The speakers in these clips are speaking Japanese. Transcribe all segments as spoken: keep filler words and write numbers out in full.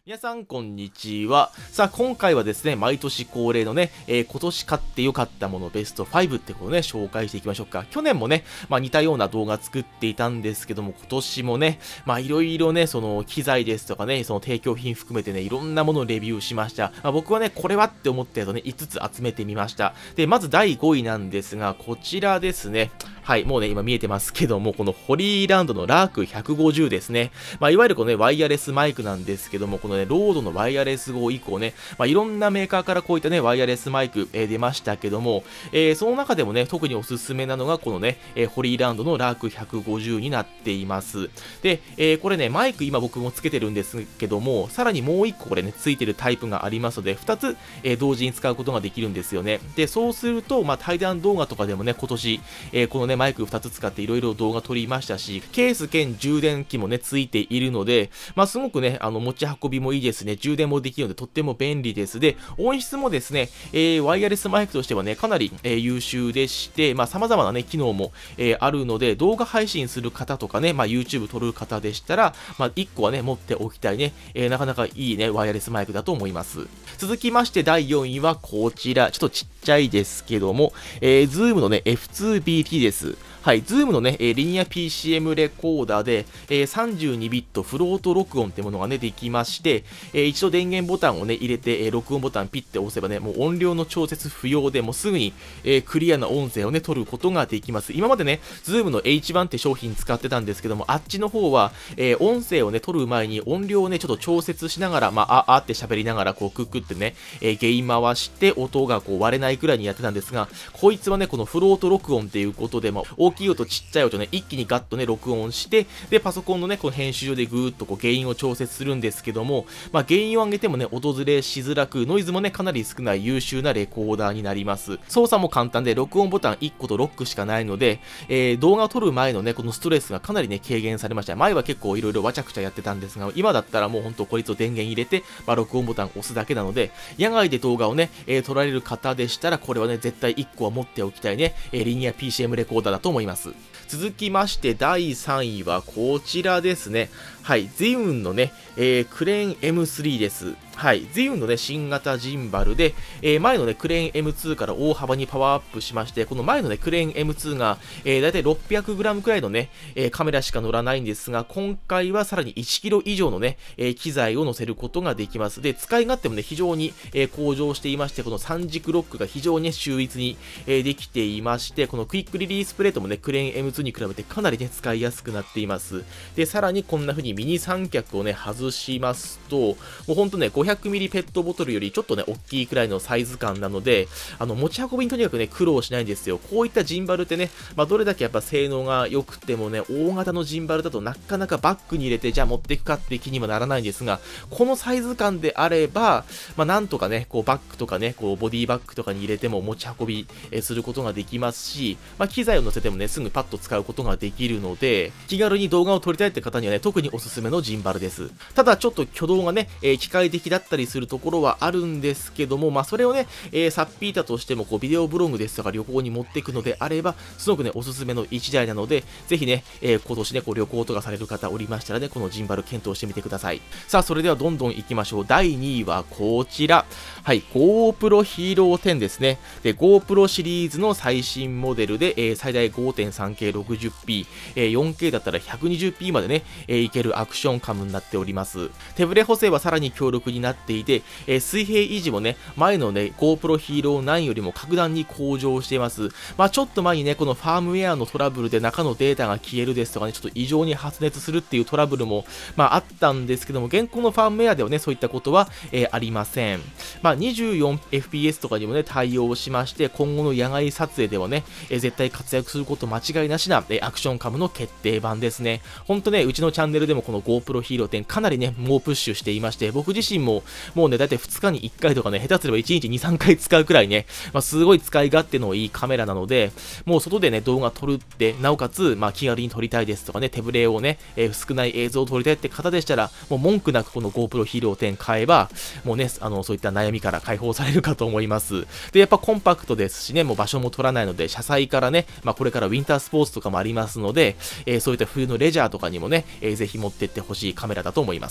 皆さんこんにちは。さあ今回はですね、毎年恒例のね、えー、今年買ってよかったものベストファイブってことをね、紹介していきましょうか。去年もね、まあ似たような動画作っていたんですけども、今年もね、まあいろいろね、その機材ですとかね、その提供品含めてね、いろんなものをレビューしました。まあ、僕はね、これはって思ったやつをね、いつつ集めてみました。で、まずだいごいなんですが、こちらですね。はい、もうね、今見えてますけども、このホリーランドのラークひゃくごじゅうですね。まあいわゆるこのね、ワイヤレスマイクなんですけども、このね、ロードのワイヤレス号以降ね、まあ、いろんなメーカーからこういったね、ワイヤレスマイク、えー、出ましたけども、えー、その中でもね、特におすすめなのがこのね、えー、ホリーランドのラークひゃくごじゅうになっています。で、えー、これね、マイク今僕もつけてるんですけども、さらにもういっここれね、ついてるタイプがありますので、ふたつ、えー、同時に使うことができるんですよね。で、そうすると、まあ、対談動画とかでもね、今年、えー、このね、マイクふたつ使っていろいろ動画撮りましたし、ケース兼充電器もね、ついているので、まあ、すごくね、あの、持ち運びもいいですね。充電もできるので、とっても便利です。で、音質もですね、えー、ワイヤレスマイクとしてはね、かなり、えー、優秀でして、まあ、様々なね、機能も、えー、あるので、動画配信する方とかね、まあ、YouTube 撮る方でしたら、まあ、いっこはね、持っておきたいね、えー、なかなかいいね、ワイヤレスマイクだと思います。続きまして、だいよんいはこちら、ちょっとちっちゃいですけども、えー、Zoom のね、エフツービーティー です。はい、Zoom のね、えー、リニア ピーシーエム レコーダーで、えー、さんじゅうにビットフロート録音ってものがね、できまして、えー、一度電源ボタンをね、入れて、えー、録音ボタンピッて押せばね、もう音量の調節不要で、もうすぐに、えー、クリアな音声をね、取ることができます。今までね、Zoom の エイチワン って商品使ってたんですけども、あっちの方は、えー、音声をね、取る前に音量をね、ちょっと調節しながら、まあ、あ、あって喋りながら、こう、クックってね、えー、ゲイン回して、音がこう割れないくらいにやってたんですが、こいつはね、このフロート録音っていうことで、まあ、大きい音、ちっちゃい音ね、一気にガッとね、録音して、で、パソコンのね、この編集上でぐーっとこう、ゲインを調節するんですけども、まあ、ゲインを上げてもね、音ずれしづらく、ノイズもね、かなり少ない優秀なレコーダーになります。操作も簡単で、録音ボタンいっことロックしかないので、えー、動画を撮る前のね、このストレスがかなりね、軽減されました。前は結構いろいろわちゃくちゃやってたんですが、今だったらもうほんとこいつを電源入れて、まあ、録音ボタンを押すだけなので、野外で動画をね、えー、撮られる方でしたら、これはね、絶対いっこは持っておきたいね、えー、リニア ピーシーエム レコーダーだと思います。続きましてだいさんいはこちらですね。はい、ゼウンのね、えー、クレーン エムスリー です。はい、ゼウンのね、新型ジンバルで、えー、前のね、クレーン エムツー から大幅にパワーアップしまして、この前のね、クレーン エムツー が、えー、だいたい ろっぴゃくグラム くらいのね、えー、カメラしか乗らないんですが、今回はさらにいちキロ以上のね、えー、機材を乗せることができます。で、使い勝手もね、非常に、えー、向上していまして、この三軸ロックが非常に、ね、秀逸に、えー、できていまして、このクイックリリースプレートもね、クレーン エムツー に比べてかなりね、使いやすくなっています。で、さらにこんな風にミニ三脚をね、外しますと、もうほんとね、ごひゃくミリペットボトルよりちょっとね、大きいくらいのサイズ感なので、あの、持ち運びにとにかくね、苦労しないんですよ。こういったジンバルってね、まあ、どれだけやっぱ性能が良くてもね、大型のジンバルだとなかなかバッグに入れて、じゃあ持っていくかって気にもならないんですが、このサイズ感であれば、まあ、なんとかね、こう、バッグとかね、こう、ボディバッグとかに入れても持ち運びすることができますし、まあ、機材を乗せてもね、すぐパッと使うことができるので、気軽に動画を撮りたいって方にはね、特におすすめのジンバルです。ただ、ちょっと挙動がね、えー、機械的だったりするところはあるんですけども、まあ、それをね、えー、さっぴいたとしても、こう、ビデオブログですとか旅行に持っていくのであれば、すごくね、おすすめの一台なので、ぜひね、えー、今年ね、こう、旅行とかされる方おりましたらね、このジンバル検討してみてください。さあ、それではどんどん行きましょう。だいにいはこちら。はい、GoPro Hero テンですね。で、GoPro シリーズの最新モデルで、えー、最大 ごてんさんケーろくじゅっピー、えー、よんケー だったら ひゃくにじゅっピー までね、えー、いけるアクションカムになっております。手ブレ補正はさらに強力になっていて、えー、水平維持もね、前のね、GoPro Hero ナインよりも格段に向上しています。まあちょっと前にね、このファームウェアのトラブルで中のデータが消えるですとかね、ちょっと異常に発熱するっていうトラブルも、まああったんですけども、現行のファームウェアではね、そういったことは、えー、ありません。まあ にじゅうよんエフピーエス とかにもね、対応しまして、今後の野外撮影ではね、えー、絶対活躍すること間違いなしな、えー、アクションカムの決定版ですね。ほんとね、うちのチャンネルでもこの GoPro Hero テンかなりね、猛プッシュしていまして、僕自身ももうね、だいたいふつかにいっかいとかね、下手すればいちにちに、さんかい使うくらいね、まあ、すごい使い勝手のいいカメラなので、もう外でね、動画撮るって、なおかつ、まあ、気軽に撮りたいですとかね、手ぶれをね、えー、少ない映像を撮りたいって方でしたら、もう文句なくこの GoPro Hero テン買えば、もうね、あの、そういった悩みから解放されるかと思います。で、やっぱコンパクトですしね、もう場所も取らないので、車載からね、まあ、これからウィンタースポーツとかもありますので、えー、そういった冬のレジャーとかにもね、えー、ぜひ持ってってほしいカメラだと思います。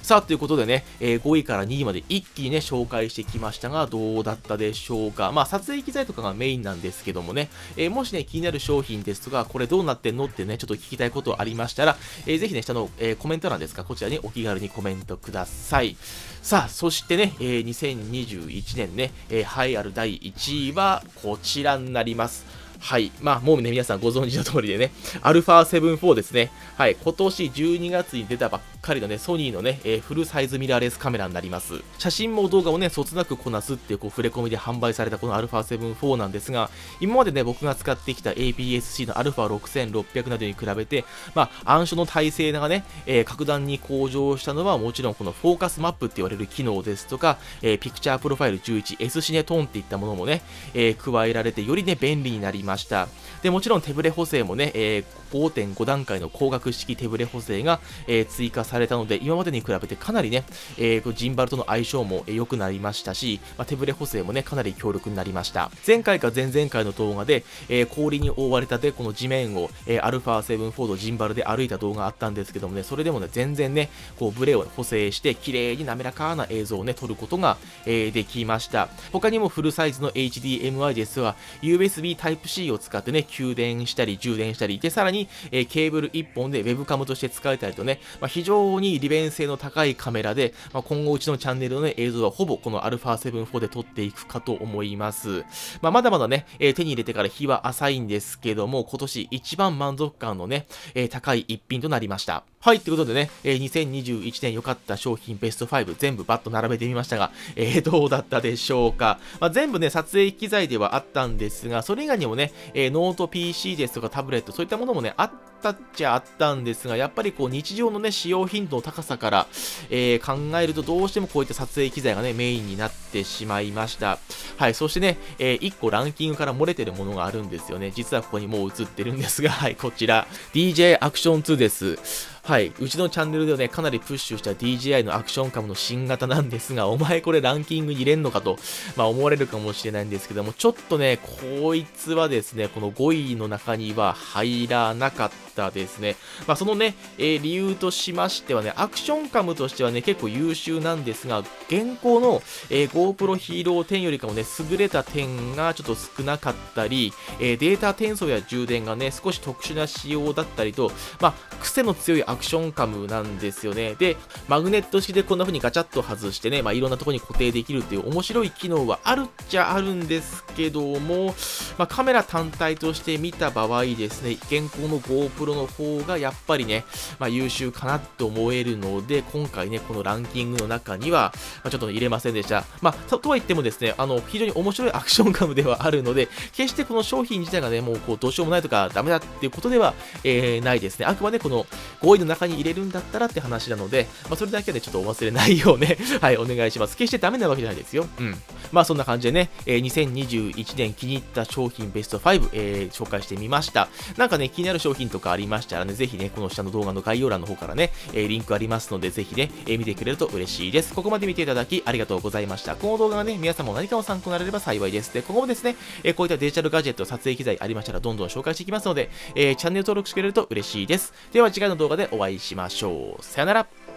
さあ、ということでね、えー、ごいからにいまで一気にね、紹介してきましたが、どうだったでしょうか。まあ、撮影機材とかがメインなんですけどもね、えー、もしね、気になる商品ですとか、これどうなってんのってね、ちょっと聞きたいことありましたら、えー、ぜひね、下の、えー、コメント欄ですか、こちらにお気軽にコメントください。さあ、そしてね、えー、にせんにじゅういちねんね、えー、栄えあるだいいちいはこちらになります。はい。まあ、もうね、皆さんご存知の通りでね、アルファセブンフォー ですね。はい。今年じゅうにがつに出たばっかりのね、ソニーのね、えー、フルサイズミラーレスカメラになります。写真も動画もね、そつなくこなすっていう、こう、触れ込みで販売されたこのアルファセブンフォー なんですが、今までね、僕が使ってきた エーピーエスシー のアルファろくせんろっぴゃくなどに比べて、まあ、暗所の耐性がね、えー、格段に向上したのは、もちろんこのフォーカスマップって言われる機能ですとか、えー、ピクチャープロファイルじゅういち、S シネトーンっていったものもね、えー、加えられて、よりね、便利になりました。でもちろん手ブレ補正もね、えー、ごてんご段階の光学式手ブレ補正が、えー、追加されたので、今までに比べてかなりね、えー、ジンバルとの相性も良くなりましたし、まあ、手ブレ補正もね、かなり強力になりました。前回か前々回の動画で、えー、氷に覆われたで、この地面を、えー、アルファセブンフォー のジンバルで歩いた動画あったんですけどもね、それでもね、全然ね、こうブレを補正して、綺麗に滑らかな映像をね、撮ることが、えー、できました。他にもフルサイズの エイチディーエムアイ ですが、ユーエスビー タイプシー を使ってね、給電したり充電したりで、さらに、えー、ケーブルいっぽんでウェブカムとして使えたりとね、まあ、非常に利便性の高いカメラで、まあ、今後うちのチャンネルの、ね、映像はほぼこの アルファセブンフォー で撮っていくかと思います。まあ、まだまだね、えー、手に入れてから日は浅いんですけども、今年一番満足感のね、えー、高い一品となりました。はい、ということでね、えー、にせんにじゅういちねん良かった商品ベストご全部バッと並べてみましたが、えー、どうだったでしょうか。まあ、全部ね、撮影機材ではあったんですが、それ以外にもね、えー、ノート ピーシー ですとかタブレット、そういったものもね、あったっちゃあったんですが、やっぱりこう日常のね、使用頻度の高さから、えー、考えるとどうしてもこういった撮影機材がね、メインになってしまいました。はい、そしてね、えー、いっこランキングから漏れてるものがあるんですよね。実はここにもう映ってるんですが、はい、こちら、ディージェー アクションツーです。はい。うちのチャンネルではね、かなりプッシュした ディージェーアイ のアクションカムの新型なんですが、お前これランキングに入れんのかと、まあ思われるかもしれないんですけども、ちょっとね、こいつはですね、このごいの中には入らなかったですね。まあそのね、えー、理由としましてはね、アクションカムとしてはね、結構優秀なんですが、現行の、えー、GoPro Hero テンよりかもね、優れた点がちょっと少なかったり、えー、データ転送や充電がね、少し特殊な仕様だったりと、まあ、癖の強いアクションカムなんですよね。で、マグネット式でこんな風にガチャッと外してね、まあ、いろんなところに固定できるっていう面白い機能はあるっちゃあるんですけども、まあ、カメラ単体として見た場合ですね、現行の GoPro の方がやっぱりね、まあ、優秀かなって思えるので、今回ね、このランキングの中には、まあ、ちょっと入れませんでした。まあ、と、とは言ってもですね、あの、非常に面白いアクションカムではあるので、決してこの商品自体がね、もうこう、どうしようもないとかダメだっていうことでは、えー、ないですね。あくまでこのごいの中に入れるんだったらって話なので、まあ、それだけでちょっとお忘れないようね、はい、お願いします。決してダメなわけじゃないですよ。うん。まあ、そんな感じでね、えー、にせんにじゅういちねん気に入った商品ベストご、えー、紹介してみました。なんかね、気になる商品とかありましたらね、ぜひね、この下の動画の概要欄の方からね、えー、リンクありますので、ぜひね、えー、見てくれると嬉しいです。ここまで見ていただきありがとうございました。この動画がね、皆様も何かの参考になれれば幸いです。で、今後もですね、えー、こういったデジタルガジェット、撮影機材ありましたら、どんどん紹介していきますので、えー、チャンネル登録してくれると嬉しいです。では、次回の動画でお会いしましょう。さよなら。